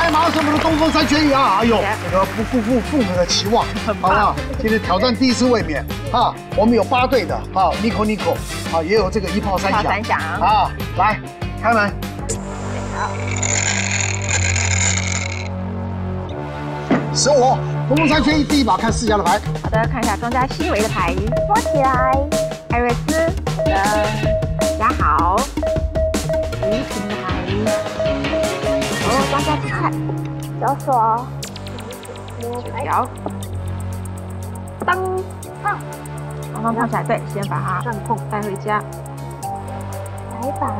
来，马上是我们的东风三缺一啊！哎呦，这个不辜负父母的期望，好不好？今天挑战第一次卫冕啊，我们有8队的啊 ，Nico 啊，也有这个1炮3响啊，来开门。好。15，东风三缺一，第一把看4家的牌。 好的，看一下庄家西维的牌，摸起来，艾瑞斯嘉豪，怡婷的牌，哦，庄家青菜，小锁，9条，当胖，刚刚胖起来，对，先把它上控带回家，白板，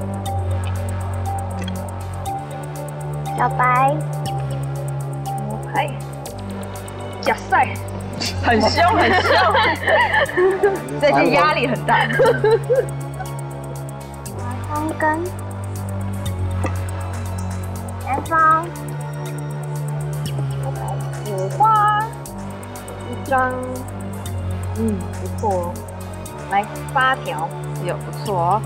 小白，摸牌。假赛，很凶，最近压力很大。3根，前方，五花，1张，不错哦。来8条，有不错哦。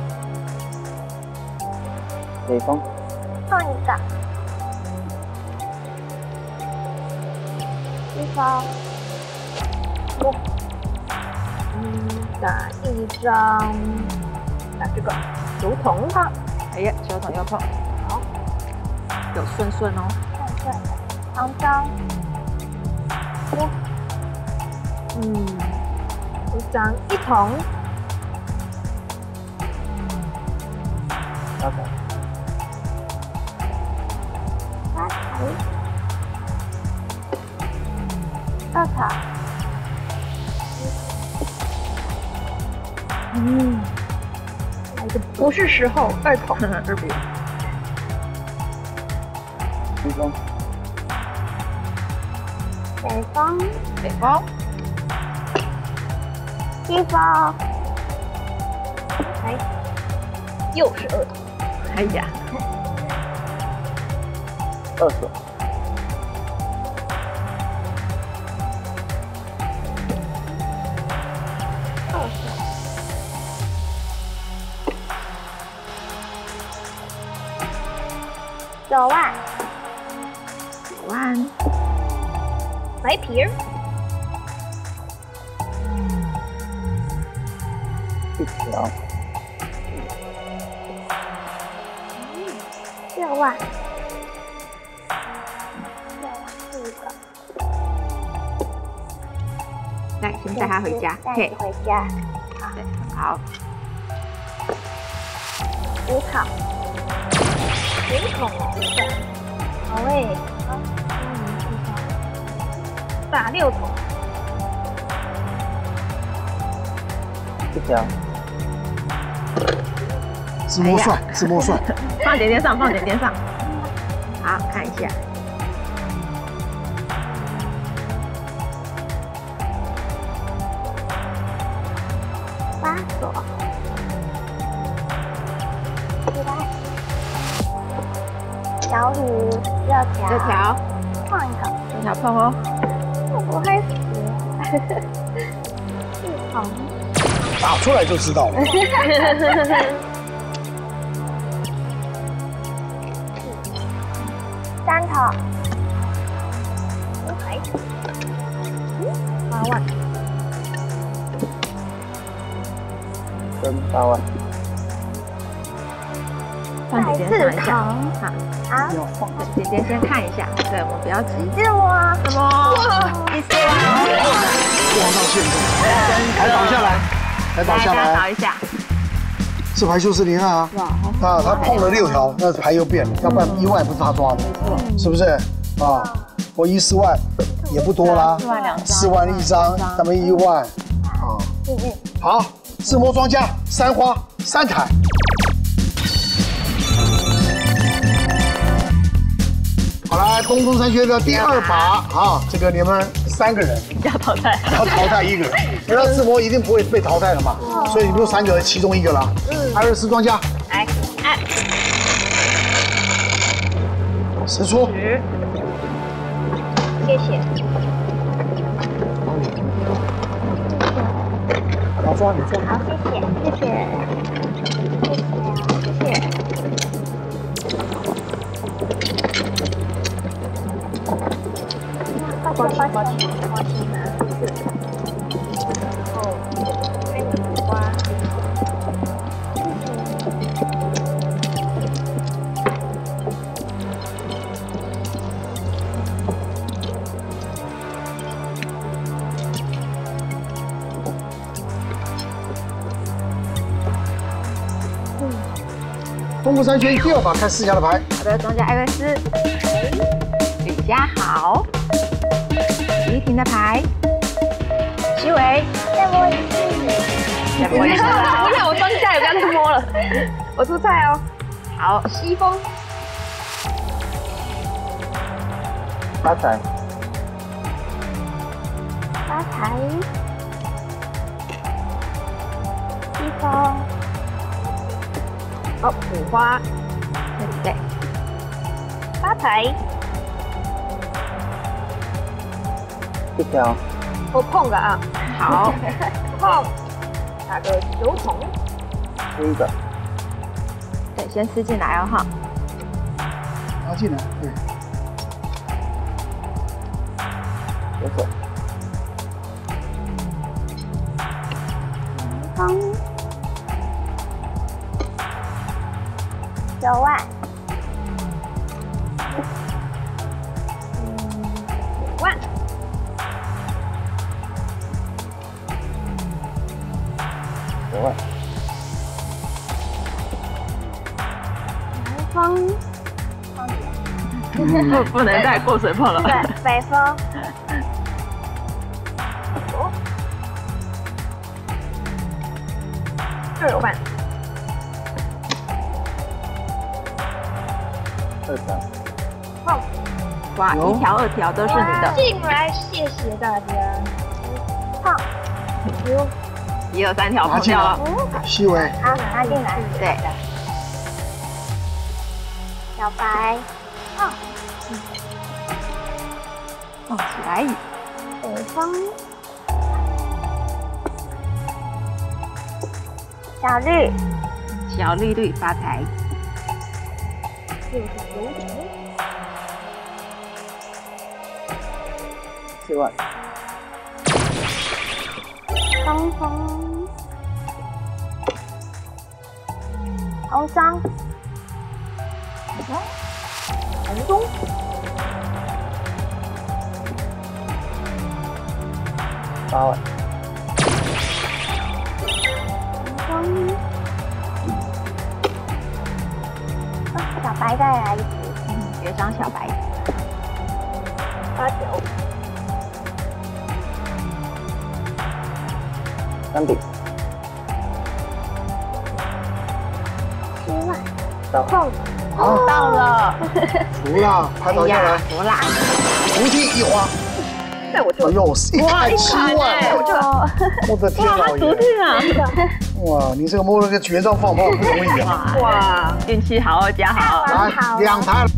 北风， 放一个。1方，打1张，打这个酒桶哈，哎呀，酒桶又碰，好，有顺哦，顺的，2张，1张1桶 8条 ，2塔，来的不是时候，2桶，2笔， 西风， 北方，西方，哎，又是2桶，哎呀 2手。 9万，白皮儿 1条 ，6万，4个，来，先带他回家，嘿，回家，好，对，很好，5桶。5桶哦，好诶，好，打6桶 ，1条， 自摸算， 放点点上，好，看一下，8锁。小雨6条，碰一个，6条碰哦，我不会死，4桶， 打出来就知道了。 3桶，8万， 跟8万。 放姐姐上一下，好，姐姐先看一下，对，我们不要急。是我什么？第4万， 撞到线头，还倒下来， 倒一下。 是牌秀40啊，他碰了6条，那牌又变了，要不然1万不是他抓的，是不是啊？我4万也不多啦，4万1张，咱们1万啊。好，自摸庄家3花3台。好了，东风三缺的第2把啊，这个你们3个人要淘汰 1个人，因为自摸一定不会被淘汰的嘛，所以你们有3个人其中1个了。艾瑞斯庄家， 来， 10出， 谢谢。 好抓，你抓。 好，谢谢。 抱歉，抱歉，抱歉啊。然后还有苦瓜。 丰富山圈第2把看4家的牌。 好的，庄家艾瑞斯，吕家豪，怡婷的牌，徐伟，再摸一次，再摸一次啦！不要，我庄家也不要再摸了，我出菜哦。好，西风， 发财， 发财，西风。哦，五花，对，发财， 一条， 我碰个啊，好，碰，打个9筒， 吃一个， 对，先吃进来哦哈， 拿进来，对， 有手， 方9万，5万 9万， 南方不能再过水碰了。 对，北风2万。 2条， 哇，1条2条都是你的。 进来，谢谢大家。好 1、2、3条碰掉了。 西伟， 好，拿进来。 对， 小白， 哦，起来。 北风，小绿， 小绿绿发财。 4万， 东风，红双，红中， 8万， 红中，小白再来一次， 学长小白。 89， 3笔， 7万， 到， 好， 到了， 服了，拍倒下来， 服啦！ 福气1花， 那我就哎呦，一开7万，我的天老爷！ 啊！ 哇，你这个摸了个绝招放炮不容易啊！ 哇，运气好，加好。 来2台，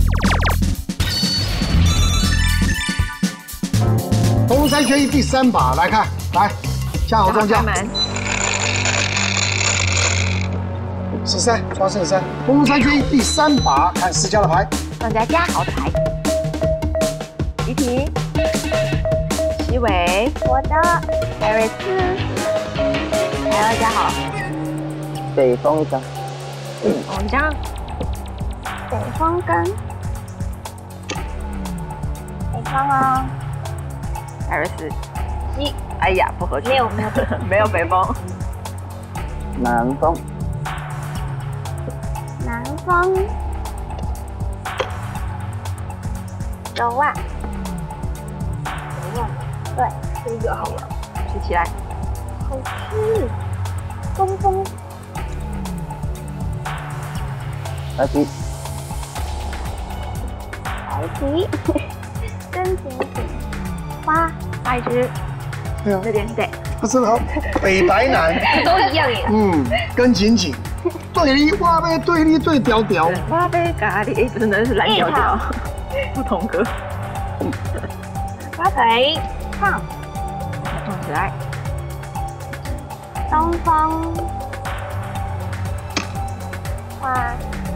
东山缺一第3把，来看，来，下好庄家开门。 13抓圣3，东山缺一第3把，看4家的牌。 庄家加好的牌。怡婷，西伟， 我的艾瑞斯，还要加好。 北风1张， 红张， 北风跟北风哦， 艾瑞斯， 西， 哎呀，不合群。 没有没有北风。 南风， 南风9万，9万，对，这个好了， 举起来。 好吃，东风白棋， 白棋，真紧紧，花下一只， 对啊， 这边对， 不知道北白南， 都一样耶。 跟紧紧，对立哇呗，对立对调调， 花杯咖喱，哎，不是，那是蓝调调，不同歌。 发财，胖， 动起来。 东风，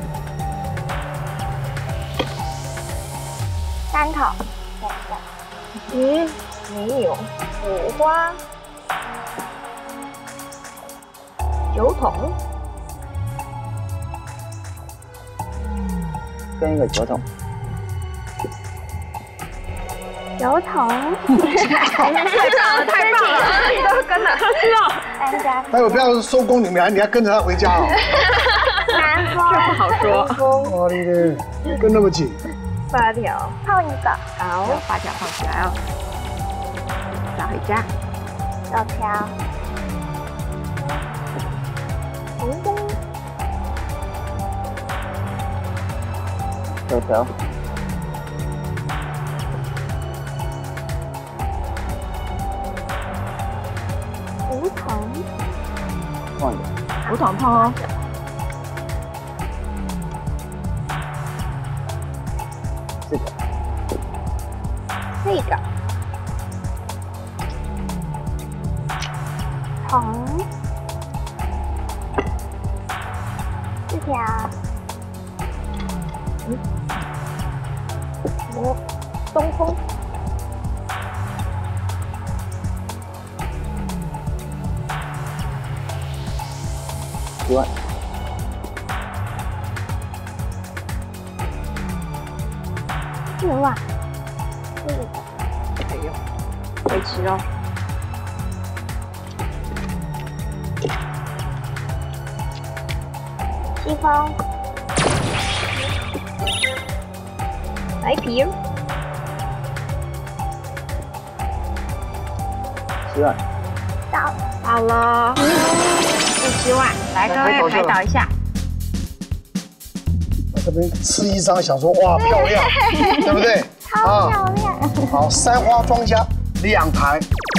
花，3头，对对， 嗯，没有。五花。酒桶。 跟一个酒桶。 酒桶。 太棒了，太棒了！你都跟了，是哦。 三家。 待会不要收工，你还跟着他回家哦。 南风。 这不好说。 哇，你的跟那么紧。 8条。 泡一个。 好，8条放起来哦。拿回家。 6条。红灯。 6条。 胡同。 放着。 胡同碰哦。 4个。桶。4条。东风。 10万。 4万。 哎呦，维持哦。 西风。 白皮。 10万。 到了。 17万，来各位拍倒一下。 我这边吃一张，想说哇漂亮，对不对？ 超漂亮。 好，3花庄家2台。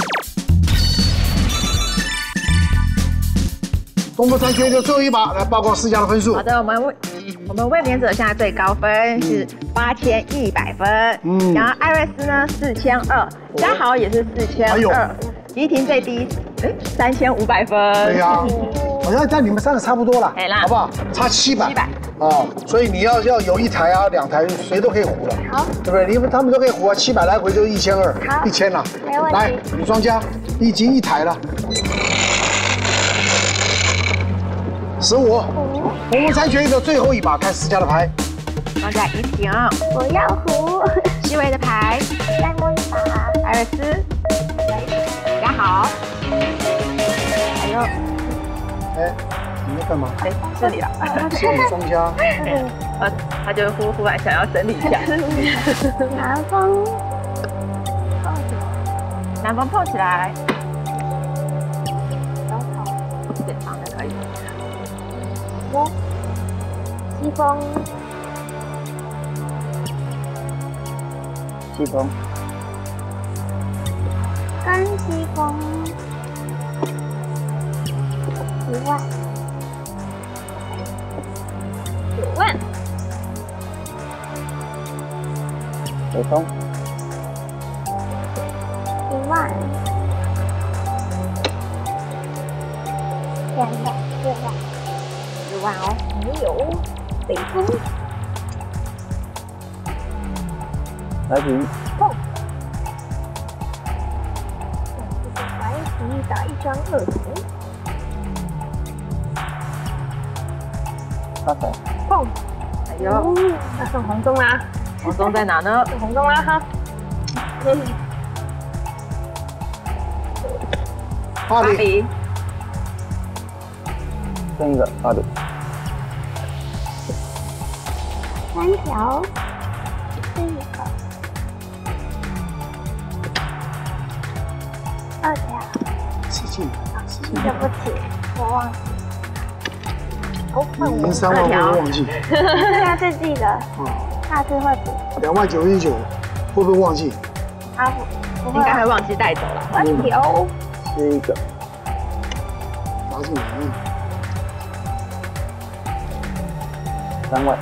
东部3缺就最后一把，来报告4家的分数。 好的，我们卫冕者现在最高分是8100分，然后艾瑞斯呢4200，嘉豪也是4200，怡婷最低3500分。 对呀，好像但你们3个差不多了，好不好？差700。哦，所以你要有1台啊2台，谁都可以胡了， 好， 对不对？他们都可以胡啊，700来回就1200， 好 1000了。 没问题。 来，女庄家已经1台了。15，红木3缺1的最后一把，看4家的牌。 庄家怡婷， 我要胡。 西维的牌， 再摸一把。 艾瑞斯，嘉豪，还有， 你在干嘛？ 这里了， 是女庄家。 他就忽然想要整理一下。 南风。 南风碰起来， 酒桶。 正常的可以。 西风。 西风。 跟西风。1万。 9万。 北风。 1万。2万。4万。 10万哦，没有。北风。 白皮。 碰。白皮打1张2筒。 发财。 碰。哎呦，那剩红中啦。红中在哪呢？剩红中啦哈。 8里。 跟一个8里。 3条。这个。2条。 谁进？ 对不起，我忘记。 赢3万会不会忘记？ 下次记得，下次会补。 299会不会忘记？ 啊不会， 应该会忘记带走了。 2条。 是一个。 拿进来。 3万。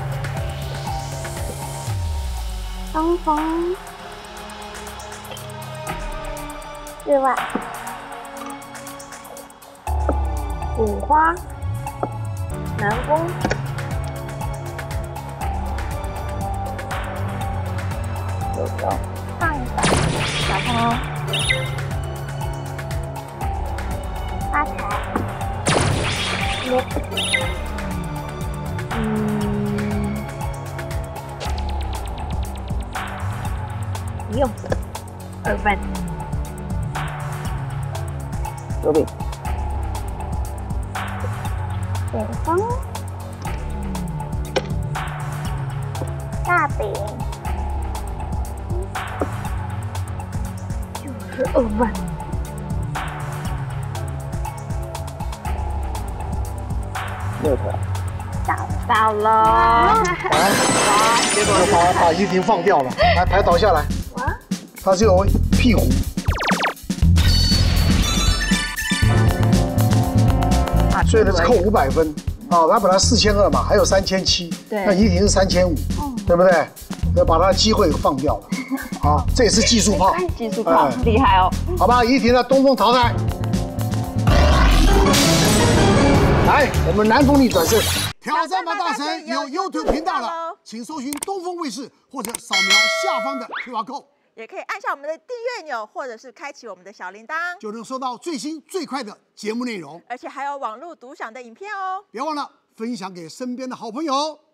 东风。4万。 五花。南风。 6条。 上一个。 小碰哦。发财。用2分。 小饼。 北风。大饼。92分。 6条。 到了。 来，把怡婷放掉了。来，牌倒下来。它是有屁股。所以呢是扣500分。啊，它本来4200嘛，还有3700。对。那怡婷是3500，对不对？要把它的机会放掉了。好，这也是技术炮。 技术炮，厉害哦。 好吧，怡婷的东风淘汰。来，我们男风力转身。挑战吧大神有 YouTube 频道了，请搜寻东风卫视或者扫描下方的 QR code， 也可以按下我们的订阅钮，或者是开启我们的小铃铛， 就能收到最新最快的节目内容， 而且还有网络独享的影片哦。 别忘了分享给身边的好朋友。